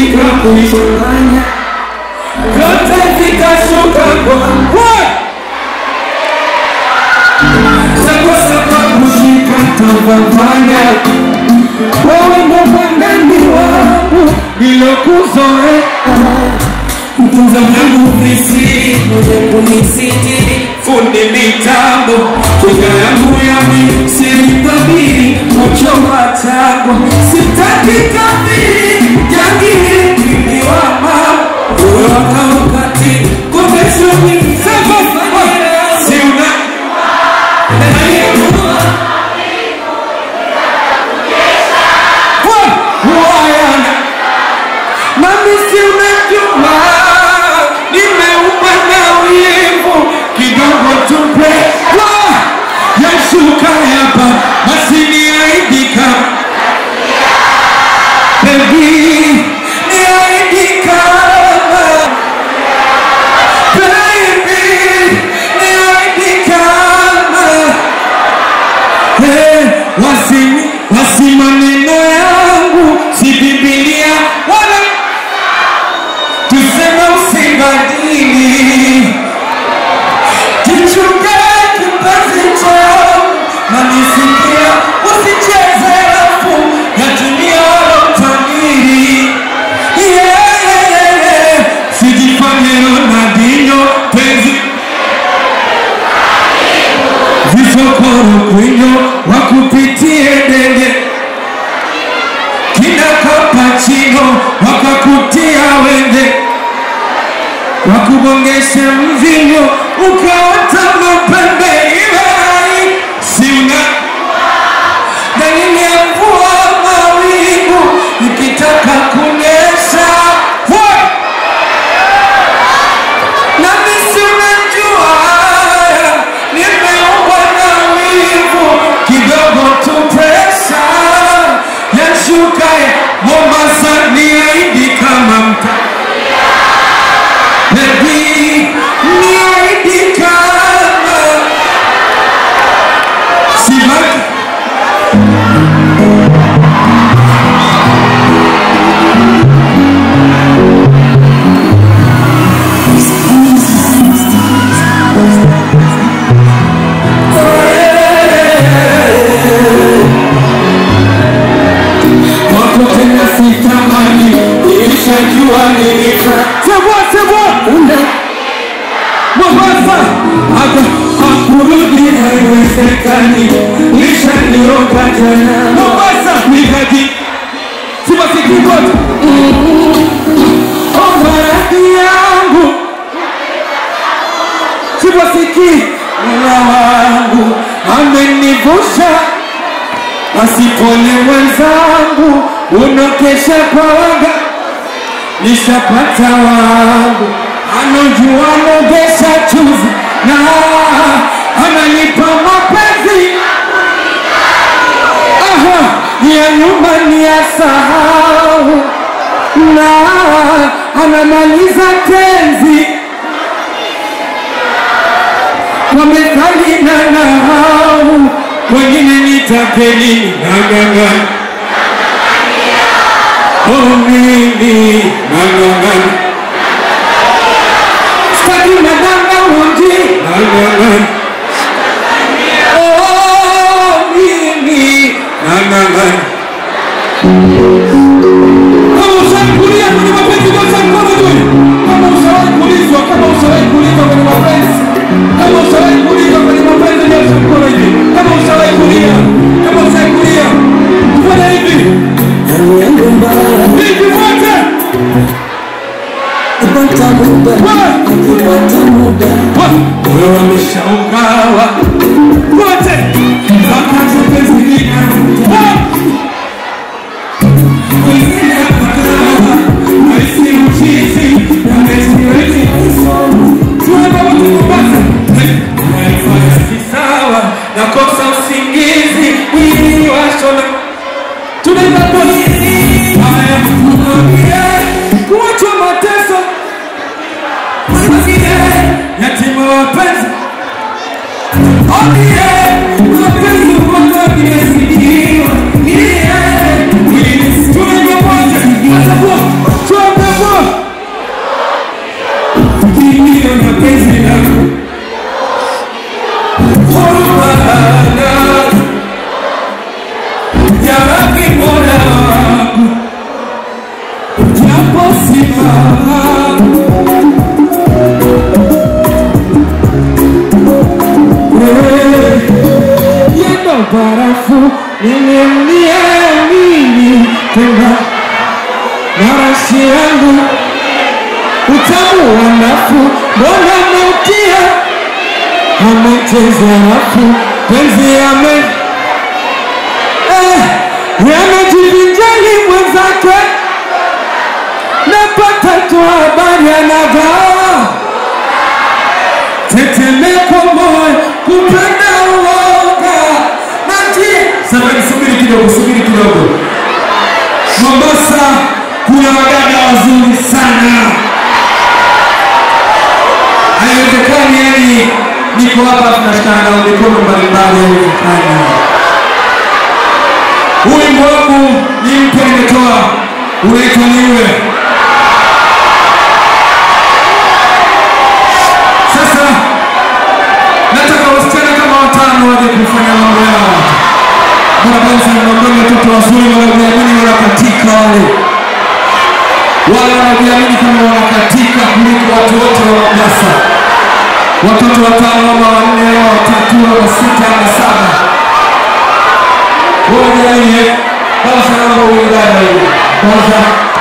katika kuifanya yote vikashuka kwa kwa sababu shikatavavanya wewe mwandani wangu nilokuzoea mtunza mlangu visi mwenye kunisiti fundi mitambo kuja yangu ya misiri tabiri mchoma chagwa sitaki kabiri jangiri kibiwa mama uwe waka wakati kumesuni sema si una mami si unajua nimeumba na wivu kidogo tupe yashuka hapa basi niaidika baby niaidika baby niaidika wasi maneno yangu si Biblia wala tuseme usibadili jichunge kipenzi changu na nisikia usicheze rafu ya dunia utamiri sijifanye Ronaldinho penzi visokoro kwinyo wakupitie denge kina kapachino wakakutia wende wakubongeshe mvinyo ukaota mapembe iwai si una dalili ya mvua mawingu ukitaka kunyesha na misi unajua nimeumbwa na wivu kidogo tu presha yashuka Mombasa niaidi kama mta baby niaidi kama sibaki Nishajua nilifa Sebo Mombasa hakurudi haiwezekani nishanioka jana Mombasa nikaji sibasiki kote Omaradi yangu sibasiki mula wangu amenivusha asipone wenzangu unokesha kwa waga nishapata wangu anojua nogesha chuzi na ananipa mapenzi ya nyumba ni ya sahau na anamaliza tenzi kwa methali na nahau wengine nitakeni nanganga mimi nanganga staki nanganga wanji nanganga mimi nanganga kama ushawahi kulia kwenye mapenzi kwa mkono juu kama ushawahi kulizwa kama ushawahi kulizwa kwenye mapenzi kama ushawahi kulizwa kwenye mapenzi nyosha mkono hivi kama ushawahi kulia kama ushawahi kulia fanya hivi hivi wote kupata muda wewe wameshaungawa wote wakazi pezini wengine hapakawa waisi mchizi na mesiwezi tuweba wakikubasa naifanya kisawa na kosa usingizi mwili washona tunaita polisi haya kuwachwa mateso yatima wapenzi mapenzi kwamba nimesikiwa tunaja moja atakuwa kilio na penzi langu. Hurumana ya Rabbi Mola wangu, japo simama yendo barafu nimemniamini tena marashi yangu utamu wa nafu mbona mautia amecheza rafu penzi yamejivinjali mwenzake napata tu habari anagawa tetemeko moyo kupenda uoga najie. Sasa subiri kidogo. Mombasa kuna wadada wazuri sana. Haiwezekani yani niko hapa tunashikana na mikono mbalimbali, haiwezekani. Wimbo wangu ni mpya nimetoa, unaitwa Niwe. Sasa nataka wasichana kama 5 waje kufanya mambo yao. Mbona basi mnaambia watoto wazuri wanajiamini wanakatika wale wanajiamini kama wanakatika kuliko watu wote wa Mombasa. Watoto 5 ama 4 ama 3 ama 6 ama 7. Wao wanajiamini. Kwanza mambo uingana hivi. Kwanza